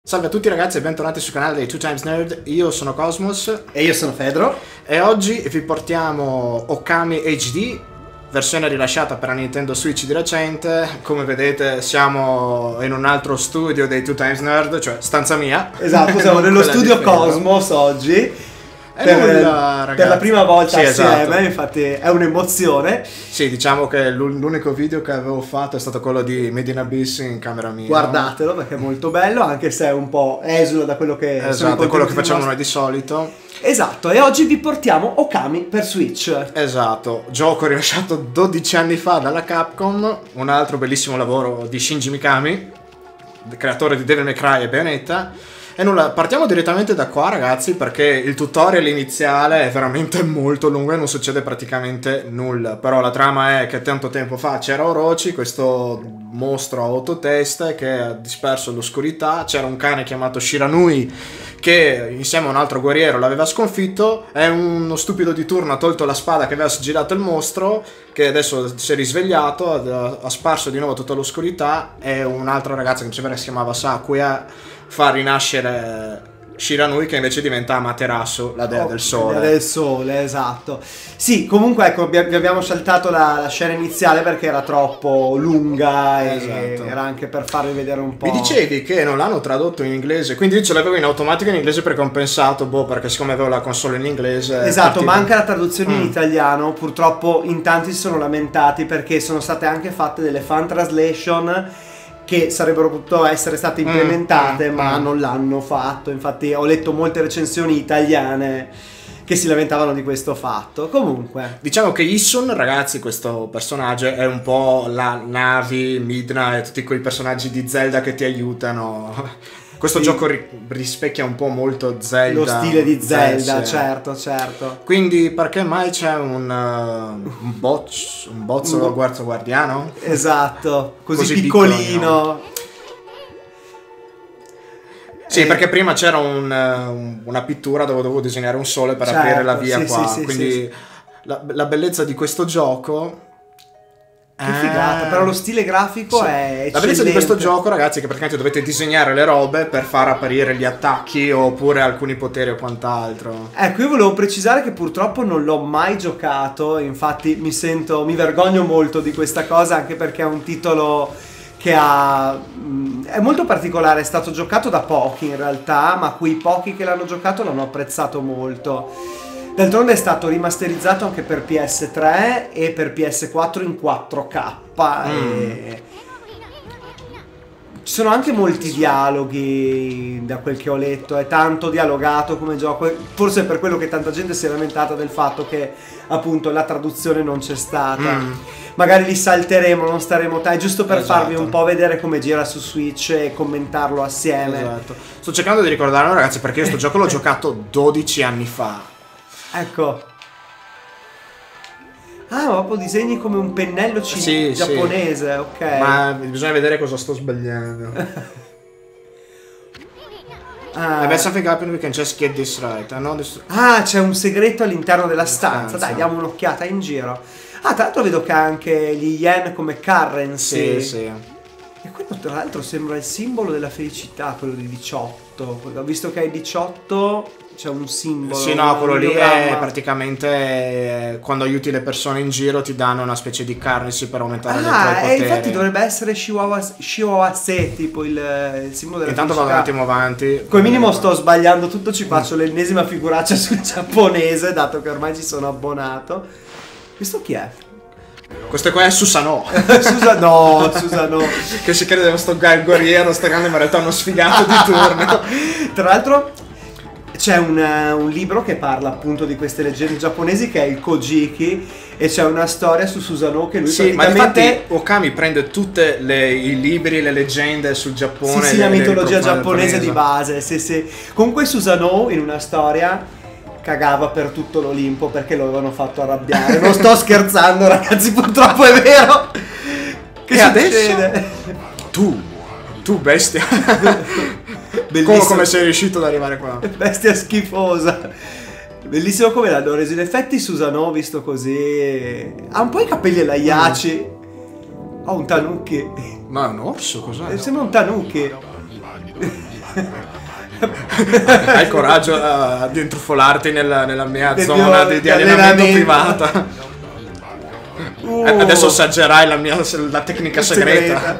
Salve a tutti ragazzi e bentornati sul canale dei 2Times Nerd, io sono Cosmos e io sono Fedro e oggi vi portiamo Okami HD, versione rilasciata per la Nintendo Switch di recente. Come vedete siamo in un altro studio dei 2Times Nerd, cioè stanza mia. Esatto, siamo nello studio Cosmos oggi. Per la prima volta assieme, esatto. Infatti è un'emozione. Sì, diciamo che l'unico video che avevo fatto è stato quello di Made in Abyss in camera mia. Guardatelo perché è molto bello, anche se è un po' esula da quello che esatto, è quello che facciamo noi di solito. Esatto, e oggi vi portiamo Okami per Switch. Esatto, gioco rilasciato 12 anni fa dalla Capcom, un altro bellissimo lavoro di Shinji Mikami, creatore di Devil May Cry e Bayonetta. E nulla, partiamo direttamente da qua ragazzi, perché il tutorial iniziale è veramente molto lungo e non succede praticamente nulla. Però la trama è che tanto tempo fa c'era Orochi, questo mostro a 8 teste che ha disperso l'oscurità. C'era un cane chiamato Shiranui che insieme a un altro guerriero l'aveva sconfitto. E uno stupido di turno ha tolto la spada che aveva sigillato il mostro, che adesso si è risvegliato, ha sparso di nuovo tutta l'oscurità. E un'altra ragazza che si chiamava Sakuya fa rinascere Shiranui, che invece diventa Amaterasu, la dea del sole. La dea del sole, esatto. Sì, comunque ecco, vi abbiamo saltato la scena iniziale perché era troppo lunga e esatto. Era anche per farvi vedere un po'. Mi dicevi che non l'hanno tradotto in inglese, quindi io ce l'avevo in automatico in inglese perché ho pensato, perché siccome avevo la console in inglese. Esatto, manca la traduzione in italiano. Purtroppo in tanti si sono lamentati perché sono state anche fatte delle fan translation che sarebbero potuto essere state implementate, ma non l'hanno fatto. Infatti ho letto molte recensioni italiane che si lamentavano di questo fatto. Comunque diciamo che Issun, ragazzi, questo personaggio è un po' la Navi, Midna e tutti quei personaggi di Zelda che ti aiutano. Questo gioco rispecchia un po' molto Zelda. Lo stile di Zelda, certo. Quindi perché mai c'è un bozzolo guardiano? Esatto, così piccolino. Sì, perché prima c'era una pittura dove dovevo disegnare un sole per aprire la via qua. Quindi la bellezza di questo gioco. Che figata, però lo stile grafico è eccellente. La bellezza di questo gioco, ragazzi, è che praticamente dovete disegnare le robe per far apparire gli attacchi oppure alcuni poteri o quant'altro. Ecco, io volevo precisare che purtroppo non l'ho mai giocato, infatti mi vergogno molto di questa cosa, anche perché è un titolo che è molto particolare, è stato giocato da pochi in realtà, ma quei pochi che l'hanno giocato l'hanno apprezzato molto. D'altronde è stato rimasterizzato anche per PS3 e per PS4 in 4K. Ci sono anche molti dialoghi, da quel che ho letto, è tanto dialogato come gioco, forse è per quello che tanta gente si è lamentata del fatto che appunto la traduzione non c'è stata. Magari li salteremo, non staremo giusto per farvi un po' vedere come gira su Switch e commentarlo assieme. Esatto. Sto cercando di ricordarlo ragazzi, perché io sto gioco l'ho giocato 12 anni fa. Ecco. Ah, ma proprio disegni come un pennello giapponese, ok. Ma bisogna vedere cosa sto sbagliando. The best of happen we can just get this right. C'è un segreto all'interno della stanza. Dai, diamo un'occhiata in giro. Tra l'altro vedo che ha anche gli yen come currency. Sì. E quello tra l'altro sembra il simbolo della felicità, quello di 18. Ho visto che hai 18, c'è un simbolo. Sì, no, quello lì è praticamente quando aiuti le persone in giro ti danno una specie di currency per aumentare le tue poteri. Infatti dovrebbe essere Shiwawase, tipo il simbolo della Intanto vado un attimo avanti. Come minimo sto sbagliando tutto, ci faccio l'ennesima figuraccia sul giapponese, dato che ormai ci sono abbonato. Questo chi è? Questo qua è Susanoo. Susanoo che si crede sto guerriero, sto grande, ma in realtà è uno sfigato di turno. Tra l'altro c'è un libro che parla appunto di queste leggende giapponesi, che è il Kojiki, e c'è una storia su Susanoo che lui praticamente... ma infatti Okami prende tutte i libri, le leggende sul Giappone. Sì, la mitologia giapponese di base, sì. Comunque Susanoo in una storia cagava per tutto l'Olimpo perché lo avevano fatto arrabbiare. Non sto scherzando ragazzi, purtroppo è vero. Che succede? Tu bestia. Come sei riuscito ad arrivare qua? Bestia schifosa. Bellissimo come l'hanno reso. In effetti Susanoo visto così ha un po' i capelli laiaci. Ho un tanuki. Ma è un orso, cos'è? Sembra un tanuki. Hai il coraggio di intrufolarti nella mia zona di allenamento privata. Adesso assaggerai la tecnica segreta.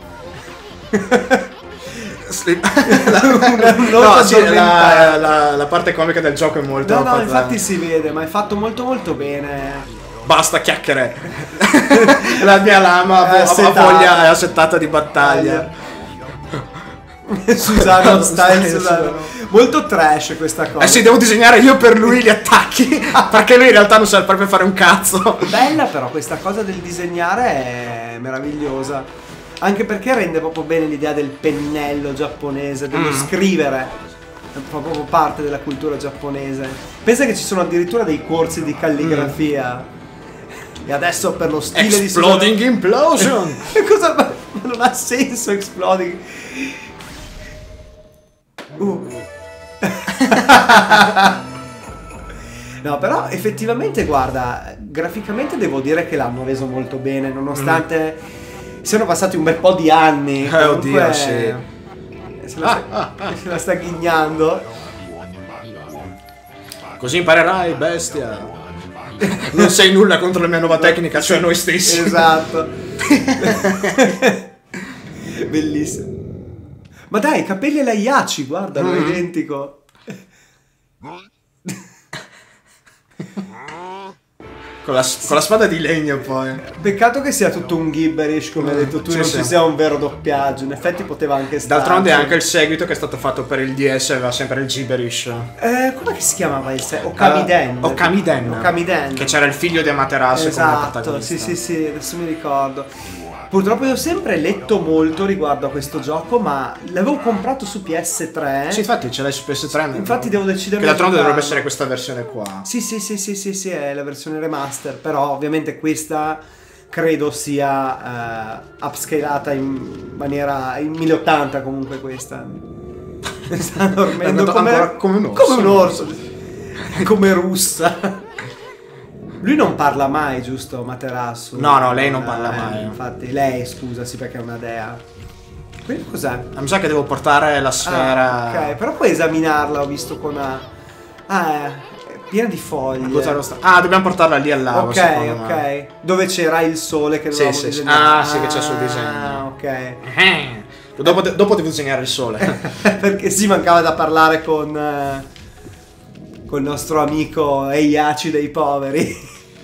No, sì, la parte comica del gioco è molto... No, infatti si vede, ma è fatto molto molto bene. Basta chiacchiere. La mia lama ha voglia, è assettata di battaglia. Susano style Susano. Molto trash questa cosa. Eh sì, devo disegnare io per lui gli attacchi. Perché lui in realtà non sa proprio fare un cazzo. Bella però questa cosa del disegnare è meravigliosa. Anche perché rende proprio bene l'idea del pennello giapponese, dello scrivere. È proprio parte della cultura giapponese. Pensa che ci sono addirittura dei corsi di calligrafia. E adesso per lo stile di Exploding Implosion. Cosa? Ma non ha senso Exploding. No, però effettivamente guarda, graficamente devo dire che l'hanno reso molto bene, nonostante siano passati un bel po' di anni. Oddio, sì. Se la sta ghignando. Così imparerai, bestia. Non sei nulla contro la mia nuova tecnica, cioè noi stessi. Esatto. Bellissimo. Ma dai, capelli alla Yachi, guarda, è identico. Con la spada di legno poi. Peccato che sia tutto un gibberish, come hai detto tu, non ci sia un vero doppiaggio. In effetti poteva anche stare. D'altronde anche il seguito che è stato fatto per il DS aveva sempre il gibberish. Come si chiamava il seguito? Okamiden. Okamiden. Che c'era il figlio di Amaterasu come protagonista. Sì, adesso mi ricordo. Purtroppo io ho sempre letto molto riguardo a questo gioco, ma l'avevo comprato su PS3. Sì, infatti ce l'hai su PS3. Infatti devo decidere. Che d'altronde dovrebbe essere questa versione qua. Sì, è la versione remaster, però ovviamente questa credo sia upscalata in maniera in 1080 comunque questa. Sta dormendo come un orso. Come russa. Lui non parla mai, giusto, Amaterasu? No, lei non parla mai. Infatti, lei, scusasi, perché è una dea. Quindi cos'è? Mi sa che devo portare la sfera. Ok, però puoi esaminarla, ho visto con una... è piena di foglie. Dobbiamo portarla lì al lago, ok. Dove c'era il sole che dovevamo disegnare. Sì, che c'è sul disegno. Ok. Dopo devo disegnare il sole. Perché sì, mancava da parlare con il nostro amico Heihachi dei poveri.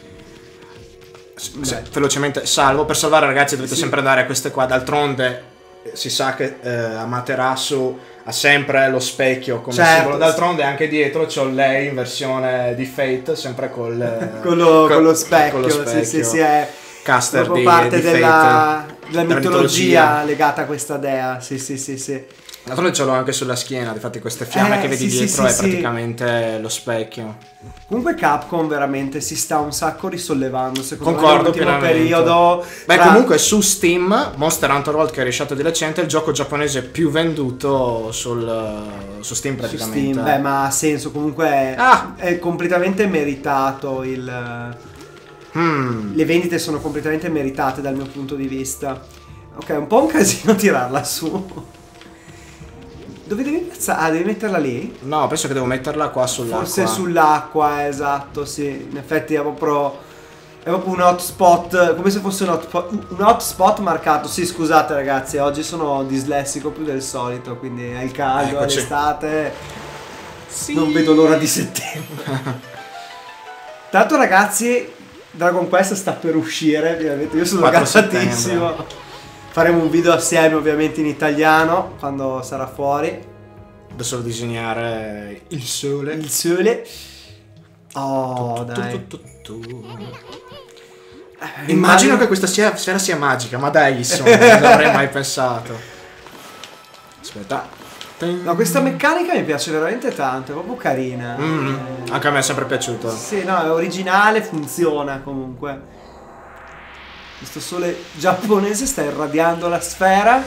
Velocemente salvo. Per salvare ragazzi dovete sempre andare a queste qua. D'altronde si sa che Amaterasu ha sempre lo specchio come simbolo. D'altronde anche dietro c'ho lei in versione di Fate, sempre con lo specchio. Sì, è caster proprio parte di della mitologia legata a questa dea. Sì. D'altronde ce l'ho anche sulla schiena, infatti queste fiamme che vedi dietro è praticamente lo specchio. Comunque Capcom veramente si sta un sacco risollevando, secondo Concordo me nell'ultimo periodo. Comunque su Steam, Monster Hunter World che è rilasciato di recente, è il gioco giapponese più venduto su Steam praticamente. Su Steam, ma ha senso, comunque è completamente meritato le vendite sono completamente meritate dal mio punto di vista. Ok, è un po' un casino tirarla su. Dove devi piazzare? Devi metterla lì? No, penso che devo metterla qua sull'acqua. Forse sull'acqua, esatto, sì. In effetti è proprio un hotspot, come se fosse un hotspot marcato. Sì, scusate ragazzi, oggi sono dislessico più del solito, quindi è il caldo, è l'estate. Sì. Non vedo l'ora di settembre. Tanto ragazzi, Dragon Quest sta per uscire, ovviamente. Io sono gasatissimo. Faremo un video assieme ovviamente in italiano quando sarà fuori. Adesso devo disegnare il sole. Oh, dai. Immagino che questa sfera sia magica, ma dai, insomma, non avrei mai pensato. Aspetta. No, questa meccanica mi piace veramente tanto, è proprio carina. Anche a me è sempre piaciuto. Sì, no, è originale, funziona comunque. Questo sole giapponese sta irradiando la sfera.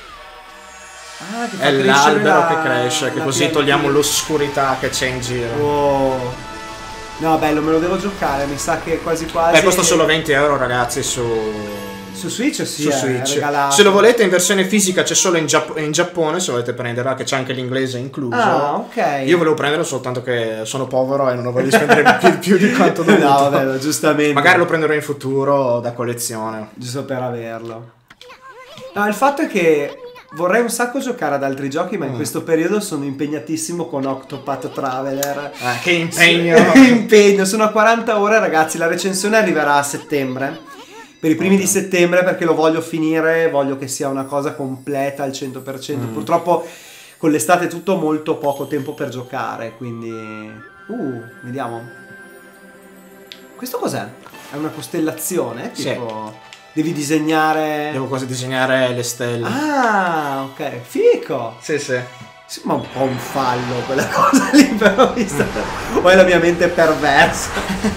È l'albero che cresce, che così togliamo l'oscurità che c'è in giro. Wow. No, bello, me lo devo giocare, mi sa che quasi quasi. Costa solo 20 euro ragazzi su Su Switch sì, su è Switch. regalato. Se lo volete in versione fisica c'è solo in Giappone, se volete prenderla, che c'è anche l'inglese incluso. Ah, ok. Io volevo prenderlo soltanto che sono povero e non voglio spendere più di quanto dovuto. No, vabbè, giustamente. Magari lo prenderò in futuro da collezione. Giusto per averlo. No, il fatto è che vorrei un sacco giocare ad altri giochi, ma in questo periodo sono impegnatissimo con Octopath Traveler. Che impegno! Impegno, sono a 40 ore, ragazzi. La recensione arriverà a settembre. Per i primi di settembre, perché lo voglio finire, voglio che sia una cosa completa al 100%. Purtroppo con l'estate è tutto molto poco tempo per giocare, quindi... vediamo. Questo cos'è? È una costellazione? Tipo... Sì. Devi disegnare... Devo quasi disegnare le stelle. Ah, ok. Fico! Sì. Sembra un po' un fallo quella cosa lì, però vista... O è la mia mente perversa?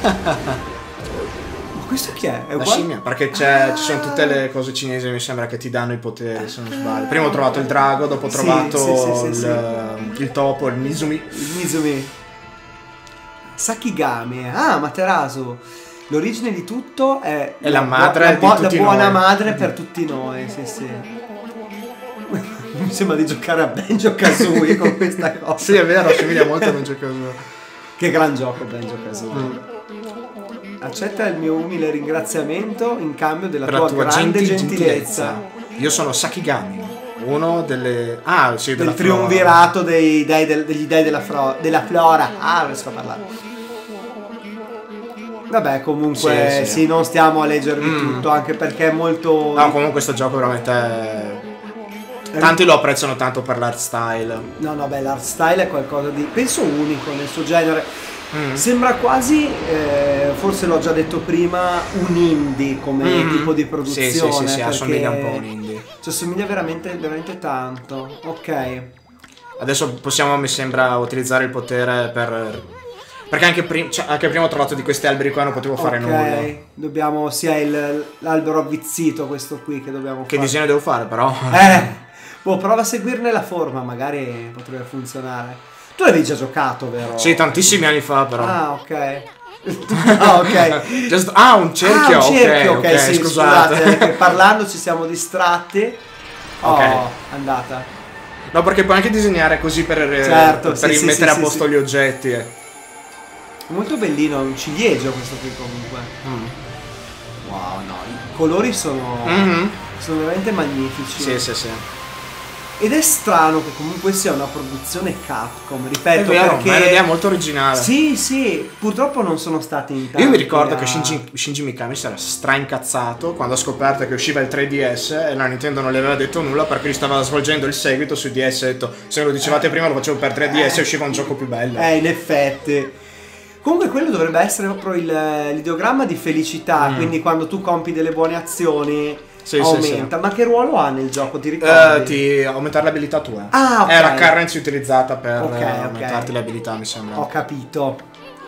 Ma questo chi è? È La uguale? scimmia, perché ci sono tutte le cose cinesi, mi sembra, che ti danno i poteri, se non sbaglio. Prima ho trovato il drago, dopo ho trovato il topo, il Mizumi. Il Mizumi. Sakigami. Ah, Materasu. L'origine di tutto è la madre di tutti la buona noi. madre per tutti noi, sì. Mi sembra di giocare a Banjo-Kazooie con questa cosa. Sì, è vero, assomiglia molto a Banjo-Kazooie. Che gran gioco Banjo-Kazooie. Accetta il mio umile ringraziamento in cambio della Per tua la tua grande gentilezza. Io sono Sakigami, uno delle... sì, Del della triumvirato degli dei della flora. Ah, riesco a parlare. Vabbè, comunque, sì, non stiamo a leggervi tutto, anche perché è molto... No, comunque questo gioco veramente... Tanti lo apprezzano tanto per l'art style. No, beh, l'art style è qualcosa di, penso, unico nel suo genere. Sembra quasi, forse l'ho già detto prima, un indie come tipo di produzione. Sì, assomiglia un po' a un indie. Ci assomiglia veramente, veramente tanto. Ok. Adesso possiamo, mi sembra, utilizzare il potere per... Perché anche prima ho trovato di questi alberi qua, non potevo fare nulla. Ok, dobbiamo, sia l'albero avvizzito questo qui che dobbiamo Che fare. disegno devo fare, però? Prova a seguirne la forma, magari potrebbe funzionare. Tu l'avevi già giocato, vero? Sì, tantissimi anni fa, però. Ah, ok. Ah, ok. Un cerchio, un cerchio, ok, sì, scusate. che parlando ci siamo distratti. Ok. Andata. No, perché puoi anche disegnare così per rimettere a posto gli oggetti. È molto bellino, è un ciliegio questo qui comunque. Wow, no, i colori sono veramente magnifici. Sì. Ed è strano che comunque sia una produzione Capcom, ripeto, È vero, perché... ma è un'idea molto originale. Sì, purtroppo non sono stati in tanti. Io mi ricordo che Shinji Mikami si era straincazzato quando ha scoperto che usciva il 3DS e la Nintendo non le aveva detto nulla perché gli stava svolgendo il seguito su DS. Ha detto, se me lo dicevate prima lo facevo per 3DS e usciva un gioco più bello. In effetti. Comunque quello dovrebbe essere proprio l'ideogramma di felicità, quindi quando tu compi delle buone azioni aumenta. Ma che ruolo ha nel gioco, ti ricordi? Ti aumentare l'abilità tua. Ah, ok. È la currency utilizzata per Ok. aumentarti le abilità, mi sembra. Ho capito.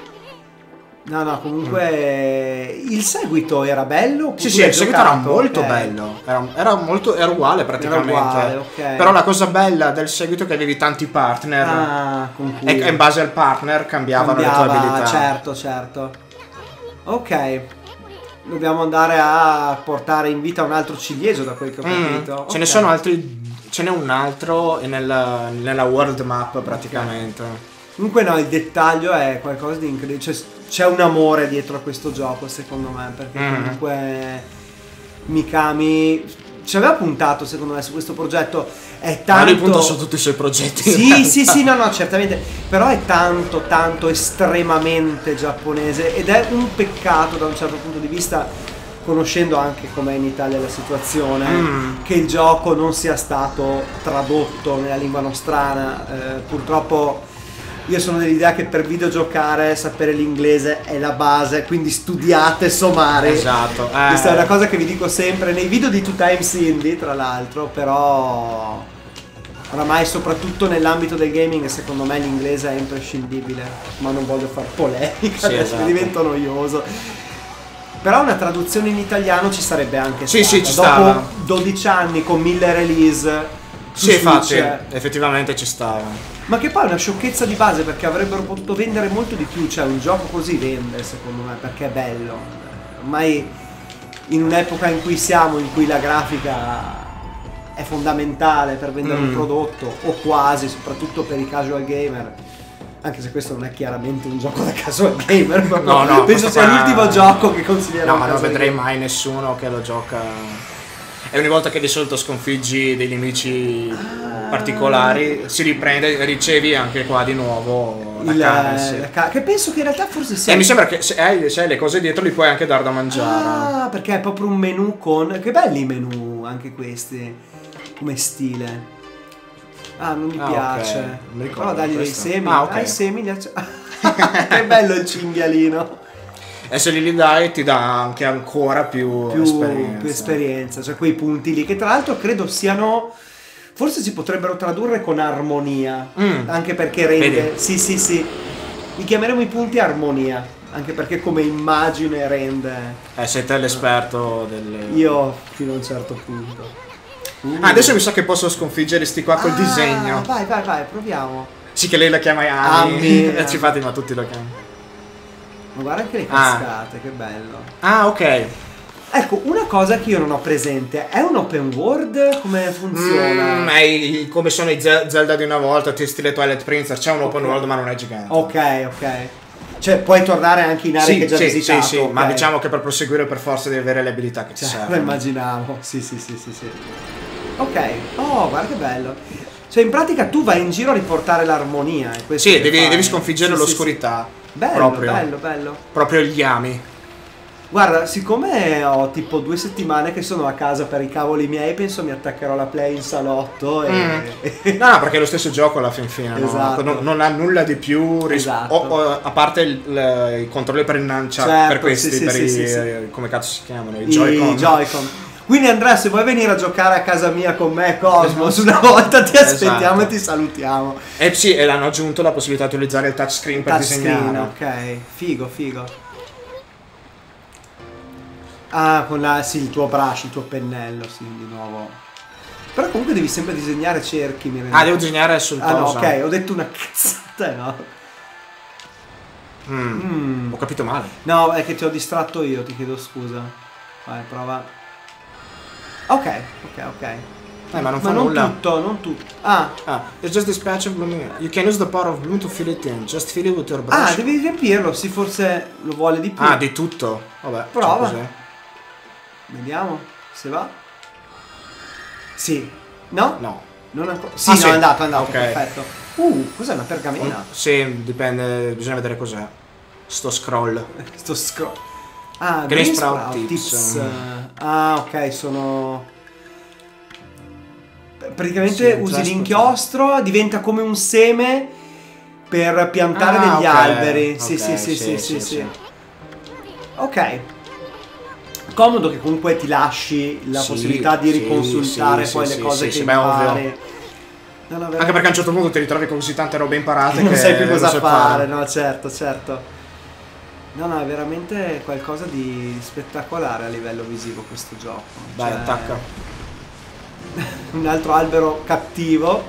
No, comunque il seguito era bello? Sì, il seguito era molto bello. Era uguale praticamente. Era uguale, ok. Però la cosa bella del seguito è che avevi tanti partner. Con cui E in base al partner cambiavano le tue abilità. Certo. Ok. Dobbiamo andare a portare in vita un altro ciliegio, da quel che ho capito. Ce ne sono altri. Ce n'è un altro nella world map praticamente. Comunque no, il dettaglio è qualcosa di incredibile. Cioè, c'è un amore dietro a questo gioco, secondo me, perché comunque Mikami ci aveva puntato, secondo me, su questo progetto. È tanto... Ma lui punta su tutti i suoi progetti. Sì, no, certamente. Però è tanto estremamente giapponese, ed è un peccato da un certo punto di vista, conoscendo anche com'è in Italia la situazione, che il gioco non sia stato tradotto nella lingua nostrana. Purtroppo io sono dell'idea che per videogiocare sapere l'inglese è la base, quindi studiate somare. Esatto. Questa è una cosa che vi dico sempre nei video di Two Times Indie, tra l'altro, però oramai soprattutto nell'ambito del gaming secondo me l'inglese è imprescindibile, ma non voglio far polemica, adesso mi divento noioso. Però una traduzione in italiano ci sarebbe anche stata. Sì, ci Dopo stava. 12 anni con 1000 release su Sì, infatti, Switch, effettivamente ci stava. ma che poi è una sciocchezza di base, perché avrebbero potuto vendere molto di più. Cioè un gioco così vende, secondo me, perché è bello. Ormai in un'epoca in cui siamo, in cui la grafica è fondamentale per vendere un prodotto, o quasi, soprattutto per i casual gamer. Anche se questo non è chiaramente un gioco da casual gamer, no, penso sia l'ultimo gioco che considero. No, ma non vedrei mai nessuno che lo gioca. E ogni volta che di solito sconfiggi dei nemici particolari, si riprende, ricevi anche qua di nuovo che penso che in realtà forse sia. E mi sembra che se hai le cose dietro li puoi anche dar da mangiare. Ah, perché è proprio un menu con. Che belli i menu anche questi, come stile. Ah, non mi piace. Okay. Non mi ricordo, però dagli dei semi. Okay. I semi li che bello il cinghialino. E se li dai ti dà anche ancora più esperienza. Cioè quei punti lì che tra l'altro credo siano. Forse si potrebbero tradurre con armonia. Anche perché rende. Vedi? Sì. Li chiameremo i punti armonia. Anche perché come immagine rende. Sei te l'esperto del. Io fino a un certo punto. Adesso mi sa che posso sconfiggere sti qua col disegno. Vai, proviamo. Sì, che lei la chiama Ami. E ci fate, ma tutti lo chiamano. Ma guarda anche le cascate, che bello. Ah, ok. Ecco, una cosa che io non ho presente, è un open world? Come funziona? È come sono i Zelda di una volta, stile Twilight Princess, c'è un open world ma non è gigante. Ok. Cioè puoi tornare anche in aree che già visitato. Sì, okay. Ma diciamo che per proseguire per forza devi avere le abilità che ci servono. Lo immaginavo, sì. Ok, oh guarda che bello. Cioè in pratica tu vai in giro a riportare l'armonia. Sì, devi sconfiggere l'oscurità. Bello, bello. Proprio gli ami. Guarda, siccome ho tipo 2 settimane che sono a casa per i cavoli miei, penso mi attaccherò la Play in salotto e... No, perché è lo stesso gioco alla fin fine, esatto. No? Non ha nulla di più esatto. a parte i controlli per il lancia, per questi, come cazzo si chiamano? I Joy-Con. Quindi Andrea, se vuoi venire a giocare a casa mia con me, Cosmos, una volta ti aspettiamo e ti salutiamo. Sì, e l'hanno aggiunto la possibilità di utilizzare il touchscreen per disegnare. Ok, figo. Ah, con il tuo brush, il tuo pennello, sì, di nuovo. Però comunque devi sempre disegnare cerchi, mi rendo. Devo disegnare sul coso. No, ok, ho detto una cazzata, no? Ho capito male. No, è che ti ho distratto io, ti chiedo scusa. Vai, prova. Ok. Ma non fa non nulla. Non tutto. It's just this patch of bloom. You can use the power of bloom to fill it in. Just fill it with your brush. Devi riempirlo, sì, forse lo vuole di più. Di tutto. Vabbè. Prova. Vediamo se va. Sì. No? No. Non ancora. Sì, no, sì. È andato, okay. Perfetto. Cos'è una pergamena? Sì, dipende, bisogna vedere cos'è. Sto scroll. Green Sprout Tips. Ok, sono... Praticamente usi l'inchiostro, diventa come un seme per piantare degli alberi. Sì. Ok. Comodo che comunque ti lasci la possibilità di riconsultare poi le cose che impari. Anche perché a un certo punto ti ritrovi con così tante robe imparate che non sai più cosa fare. fare. No, certo. No, è veramente qualcosa di spettacolare a livello visivo questo gioco. Dai, attacca. Un altro albero cattivo.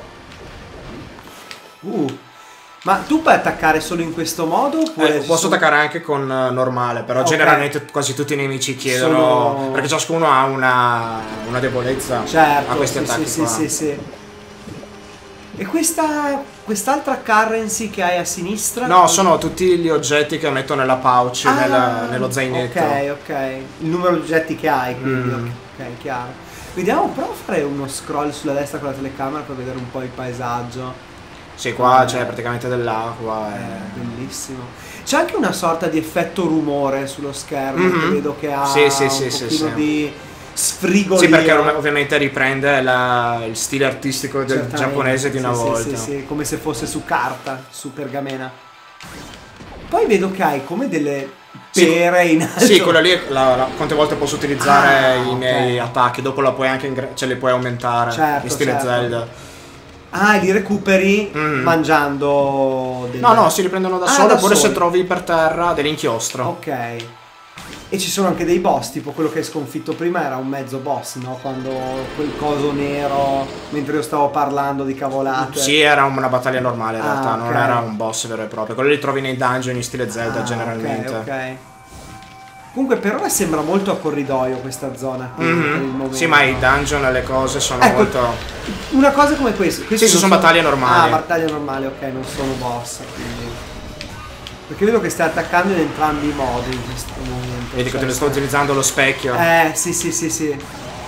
Ma tu puoi attaccare solo in questo modo? Oppure posso attaccare anche con normale, però generalmente quasi tutti i nemici chiedono... Perché ciascuno ha una debolezza a questi attacchi qua. Sì. E quest'altra currency che hai a sinistra? No, sono tutti gli oggetti che metto nella pouch, nello zainetto. Ok. Il numero di oggetti che hai, quindi. Ok, chiaro. Vediamo, prova a fare uno scroll sulla destra con la telecamera per vedere un po' il paesaggio. Sì, qua c'è praticamente dell'acqua. Bellissimo. C'è anche una sorta di effetto rumore sullo schermo che vedo che ha un pochino di sfrigolio. Sì, perché ovviamente riprende il stile artistico giapponese di una volta. Sì, come se fosse su carta, su pergamena. Poi vedo che hai come delle pere in alto. Sì, quella lì quante volte posso utilizzare i miei attacchi. Dopo la puoi anche li puoi aumentare in stile Zelda. Li recuperi mangiando No, si riprendono da solo, oppure se trovi per terra dell'inchiostro. Ok. E ci sono anche dei boss, tipo quello che hai sconfitto prima era un mezzo boss, no? Quando quel coso nero, mentre io stavo parlando di cavolate. Sì, era una battaglia normale in realtà, non era un boss vero e proprio. Quello li trovi nei dungeon in stile Zelda generalmente. Ok. Comunque per ora sembra molto a corridoio questa zona qui, per il momento. Sì, ma i dungeon e le cose sono Ecco, molto... una cosa come questa. Sì, sono battaglie normali. Ah, battaglie normali, ok, non sono boss, quindi... Perché vedo che stai attaccando in entrambi i modi in questo momento. Vedi che te ne sto utilizzando lo specchio. Sì.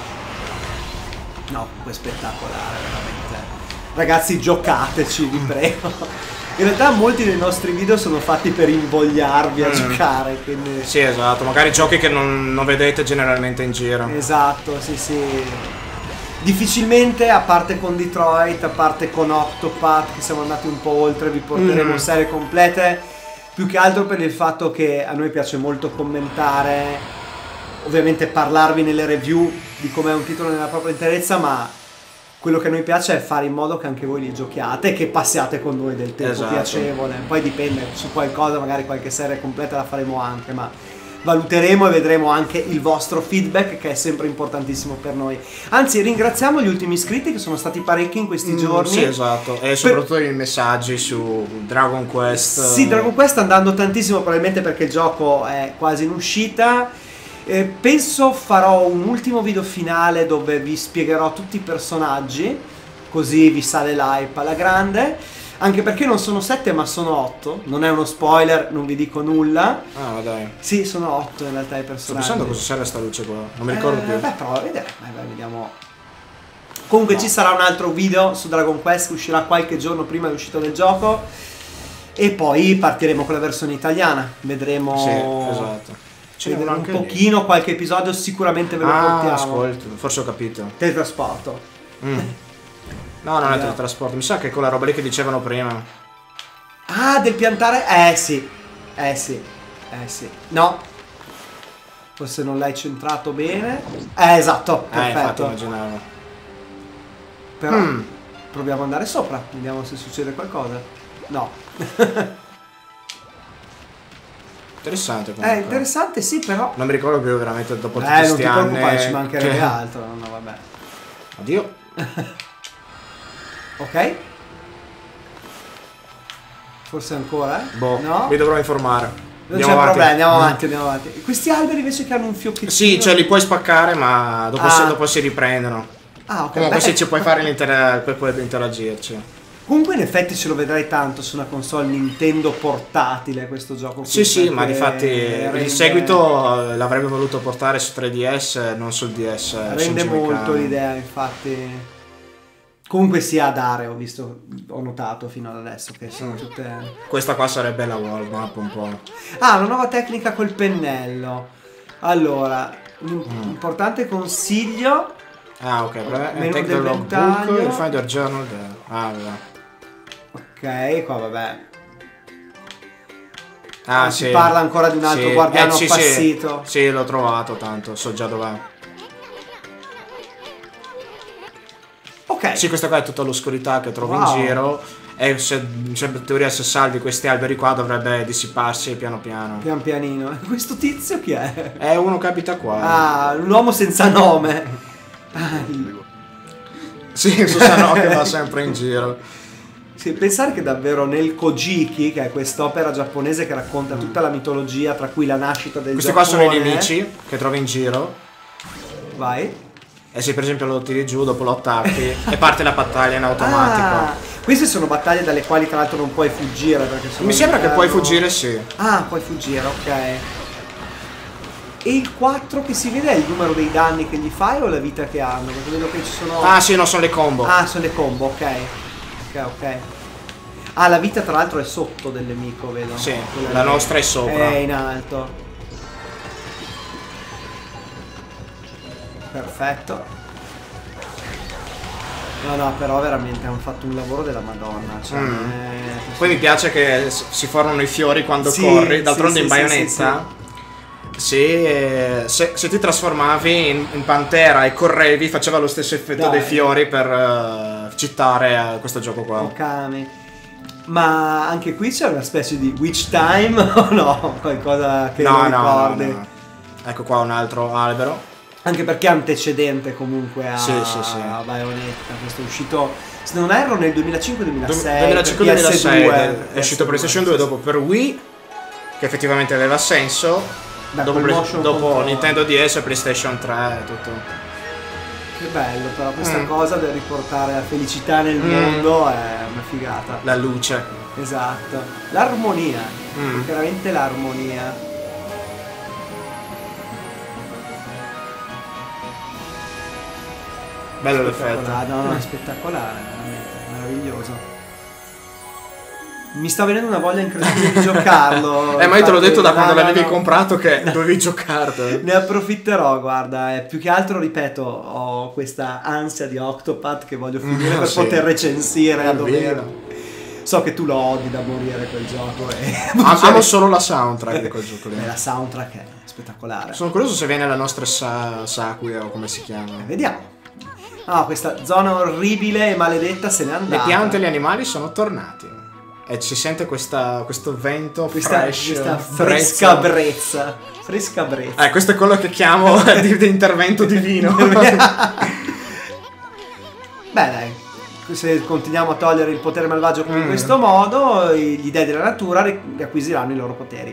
No, comunque spettacolare, veramente. Ragazzi, giocateci, vi prego. In realtà molti dei nostri video sono fatti per invogliarvi a giocare, quindi... Sì, esatto, magari giochi che non vedete generalmente in giro. Esatto, sì. Difficilmente, a parte con Detroit, a parte con Octopath, che siamo andati un po' oltre, vi porteremo serie complete. Più che altro per il fatto che a noi piace molto commentare, ovviamente parlarvi nelle review di com'è un titolo nella propria interezza, ma quello che a noi piace è fare in modo che anche voi li giochiate e che passiate con noi del tempo piacevole. Poi dipende, su qualcosa magari qualche serie completa la faremo anche, ma valuteremo e vedremo anche il vostro feedback, che è sempre importantissimo per noi. Anzi, ringraziamo gli ultimi iscritti, che sono stati parecchi in questi giorni. Sì, esatto, e soprattutto i messaggi su Dragon Quest. Sì, Dragon Quest sta andando tantissimo, probabilmente perché il gioco è quasi in uscita. Penso farò un ultimo video finale dove vi spiegherò tutti i personaggi, così vi sale l'hype alla grande. Anche perché non sono 7 ma sono 8. Non è uno spoiler, non vi dico nulla. Ah, ma dai. Sì, sono 8 in realtà i personaggi. Sto pensando cosa serve sta luce qua. Non mi ricordo più. Beh, prova a vedere. Vediamo. Comunque ci sarà un altro video su Dragon Quest che uscirà qualche giorno prima dell'uscita del gioco. E poi partiremo con la versione italiana. Vedremo. Sì, esatto. Vedremo un pochino, qualche episodio sicuramente ve lo portiamo. Ascolto, forse ho capito. Teletrasporto. No, non è teletrasporto. Mi sa che è quella roba lì che dicevano prima. Ah, del piantare? Sì. No. Forse non l'hai centrato bene. Esatto, perfetto. Infatti immaginavo. Però proviamo ad andare sopra, vediamo se succede qualcosa. No. Interessante comunque. Interessante, sì, però. Non mi ricordo più veramente dopo tutti questi anni. Non ti preoccupare, ci mancherebbe altro. No, vabbè. Addio. Ok. Forse ancora? Boh, no? mi dovrò informare. Non c'è problema, andiamo avanti. Questi alberi invece che hanno un fiocchettino. Sì, cioè li puoi spaccare, ma dopo si riprendono. Ok. Comunque sì, ci puoi fare per poi interagirci. Comunque in effetti ce lo vedrai tanto su una console Nintendo portatile questo gioco qui. Sì, ma difatti il seguito l'avrebbe voluto portare su 3DS, non sul DS. Rende molto l'idea, infatti. Comunque sia a dare, ho notato fino ad adesso che sono tutte... Questa qua sarebbe la world map un po'. Ah, una nuova tecnica col pennello. Allora, un importante consiglio. Ah, ok, menu take del the ventaglio. logbook, find your journal there. Ah, ok, qua vabbè. Si parla ancora di un altro guardiano appassito. Sì, l'ho trovato tanto, so già dov'è. Ok. Sì, questa qua è tutta l'oscurità che trovi in giro. E in teoria se salvi questi alberi qua dovrebbe dissiparsi piano piano. Pian pianino. Questo tizio chi è? È uno che abita qua. Ah, un uomo senza nome. Sì, Susanoo che va sempre in giro. Sì, pensare che davvero nel Kojiki, che è quest'opera giapponese che racconta tutta la mitologia, tra cui la nascita del Questi Giappone. qua sono i nemici che trovi in giro. Vai. E se per esempio lo tiri giù, dopo lo attacchi e parte la battaglia in automatico. Queste sono battaglie dalle quali tra l'altro non puoi fuggire perché sono... Mi sembra che puoi fuggire, sì. Ah, puoi fuggire, ok. E il 4 che si vede è il numero dei danni che gli fai o la vita che hanno? Perché vedo che ci sono... Ah sì, no, sono le combo. Ah, sono le combo, ok. Ok. Ah, la vita tra l'altro è sotto del nemico, vedo. Sì, la nostra è sopra. È in alto. Perfetto. No, però veramente hanno fatto un lavoro della Madonna. Cioè, Poi mi piace che si formano i fiori quando corri. D'altronde in Bayonetta, se ti trasformavi in pantera e correvi, faceva lo stesso effetto dei fiori per citare questo gioco qua. Okami. Ma anche qui c'è una specie di witch time o no? Qualcosa che non ricordi? No. Ecco qua un altro albero. Anche perché è antecedente comunque a Bayonetta. Questo è uscito, se non erro, nel 2005-2006. 2005-2006 è uscito PlayStation 2, dopo per Wii, che effettivamente aveva senso, Beh, dopo, col motion control. Nintendo DS e PlayStation 3 e tutto. Che bello, però questa cosa del riportare la felicità nel mondo è una figata. La luce. Esatto. L'armonia, veramente l'armonia. Bello l'effetto. No, è spettacolare, veramente, meraviglioso. Mi sta venendo una voglia incredibile di giocarlo. Ma io te l'ho detto da quando l'avevi no. comprato che dovevi giocarlo. Ne approfitterò, guarda, più che altro, ripeto, ho questa ansia di Octopath che voglio finire per poter recensire a dovere. So che tu lo odi da morire quel gioco. Amo solo la soundtrack di quel gioco lì. La soundtrack è spettacolare. Sono curioso se viene la nostra Sakuya o come si chiama. Vediamo. Ah, questa zona orribile e maledetta se n'è andata. Le piante e gli animali sono tornati. E si sente questo vento questa fresca brezza. Fresca brezza. Questo è quello che chiamo di intervento divino. Beh, dai. Se continuiamo a togliere il potere malvagio in questo modo, gli dei della natura riacquisiranno i loro poteri.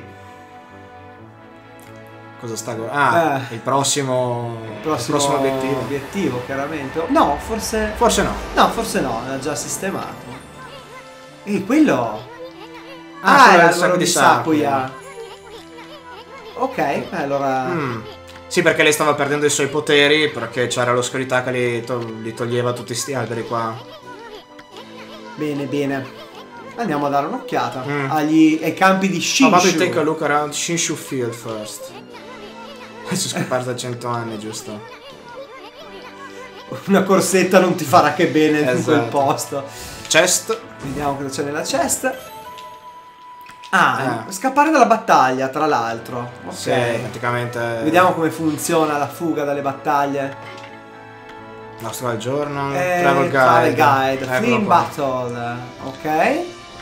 Cosa sta il prossimo obiettivo, chiaramente. No, forse no. No, forse no, l'ha già sistemato. E quello era il sacco di Sakuya. Ok, allora Sì, perché lei stava perdendo i suoi poteri perché c'era l'oscurità che li toglieva tutti sti alberi qua. Bene. Andiamo a dare un'occhiata ai campi di Shinshu. Probably take a look around Shinshu Field first. Adesso scomparsa da 100 anni, giusto? Una corsetta non ti farà che bene in quel posto. Chest. Vediamo cosa c'è nella chest. Scappare dalla battaglia, tra l'altro. Ok. Sì, praticamente. Vediamo come funziona la fuga dalle battaglie. Nostro giorno. Travel Guide. Fleeing Battle. Ok.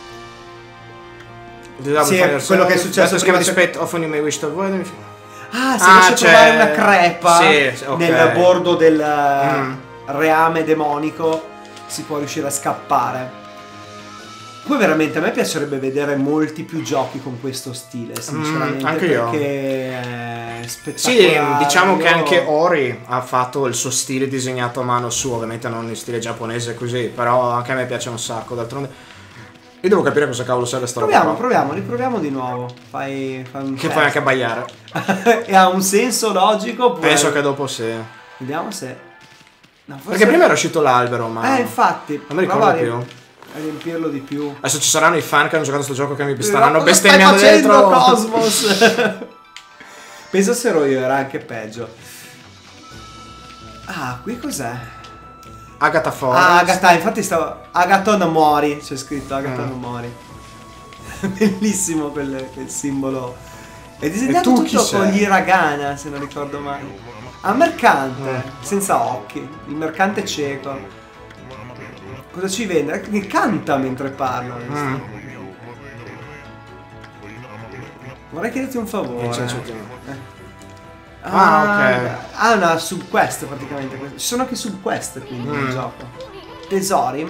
Sì, quello che è successo prima. Often you may wish to avoid. Si riesce a trovare una crepa nel bordo del reame demonico. Si può riuscire a scappare. Poi veramente a me piacerebbe vedere molti più giochi con questo stile, sinceramente, anche io. Perché è spettacolare. Sì, diciamo che anche Ori ha fatto il suo stile disegnato a mano su, ovviamente non in stile giapponese così, però anche a me piace un sacco, d'altronde io devo capire cosa cavolo serve sta roba. Riproviamo di nuovo. Fai un che fai anche abbaiare. E ha un senso logico? Penso che dopo sì. Vediamo se... No, perché prima era uscito l'albero, ma... infatti. Non mi ricordo più. A riempirlo di più. Adesso ci saranno i fan che hanno giocato questo gioco che mi staranno bestemmiando dentro. Cosmos. Penso se ero io era anche peggio. Qui cos'è? Agatha Forest. Infatti stavo... Agaton Mori, c'è scritto Agaton Mori. Bellissimo quel simbolo. È disegnato tutto con gli hiragana, se non ricordo male. Mercante, senza occhi. Il mercante cieco. Cosa ci vende? Che canta mentre parla. Vorrei chiederti un favore. Ok. Una subquest praticamente. Ci sono anche subquest quindi nel gioco. Tesori.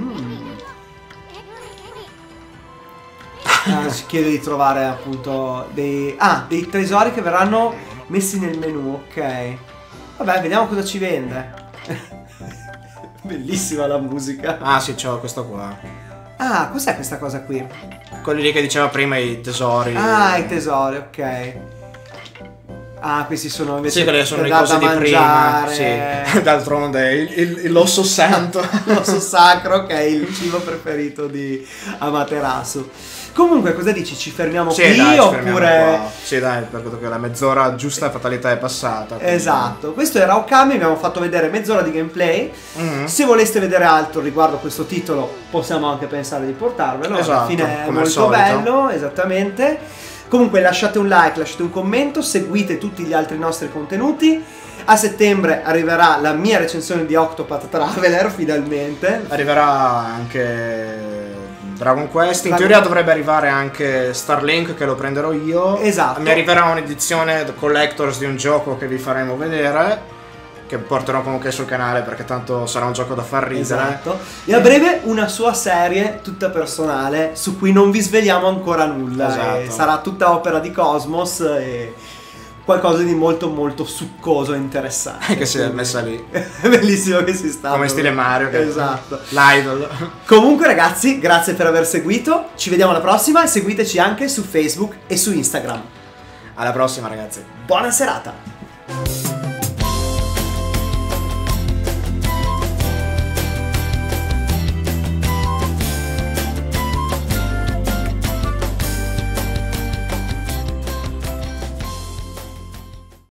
Ci chiede di trovare appunto dei tesori che verranno messi nel menu. Ok. Vabbè, vediamo cosa ci vende. Bellissima la musica. Sì, c'ho questo qua. Cos'è questa cosa qui? Quelli lì che diceva prima, i tesori. I tesori, ok. Questi sono invece quelli sono le cose di prima. Sì. D'altronde l'osso santo. L'osso sacro che è il cibo preferito di Amaterasu. Comunque, cosa dici? Ci fermiamo qui oppure... Sì, dai, perché la mezz'ora giusta fatalità è passata. Quindi... Esatto. Questo era Okami, abbiamo fatto vedere mezz'ora di gameplay. Se voleste vedere altro riguardo questo titolo, possiamo anche pensare di portarvelo. Esatto, alla fine è molto bello, esattamente. Comunque lasciate un like, lasciate un commento, seguite tutti gli altri nostri contenuti. A settembre arriverà la mia recensione di Octopath Traveler, finalmente. Arriverà anche Dragon Quest. In teoria dovrebbe arrivare anche Starlink, che lo prenderò io. Esatto. Mi arriverà un'edizione collectors di un gioco che vi faremo vedere, che porterò comunque sul canale perché tanto sarà un gioco da far ridere. Esatto. E a breve una sua serie tutta personale su cui non vi sveliamo ancora nulla. Esatto. Sarà tutta opera di Cosmos e qualcosa di molto molto succoso e interessante. Che si è messa lì. È bellissimo che si sta. Come stile Mario. Esatto. L'idol. Comunque ragazzi, grazie per aver seguito. Ci vediamo alla prossima e seguiteci anche su Facebook e su Instagram. Alla prossima, ragazzi. Buona serata.